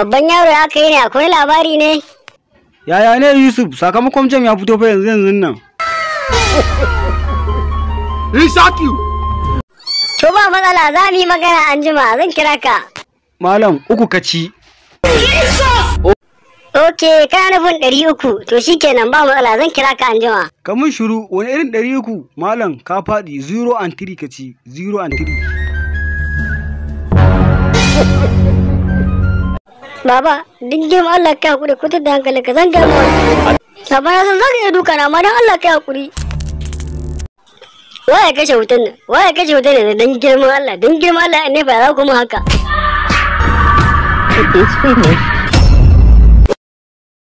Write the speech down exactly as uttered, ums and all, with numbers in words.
Babban yaro ya kai ne, akwai labari ne? Yaya ne Yusuf, sakamakon jam ya fito fa yanzu yanzu nan. Isaki. To ba matsala, za mu yi magana anjima, zan kira ka. Malam uku ka ci. Ok, kana nufin ɗari uku, to shikenan ba matsala, zan kira ka anjima. Kamun shiru, wani irin ɗari uku? Malam ka faɗi zero and three ka ci, zero and three. Baba, duk girma Allah ka hakuri, kutar da hankali ka zan gama wani. Baba na san za ka iya duka na, amma don Allah ka hakuri. Waya kashe wutan nan, waya kashe wutan nan don girman Allah, don girman Allah ne ba za ku mu haka. It is finished.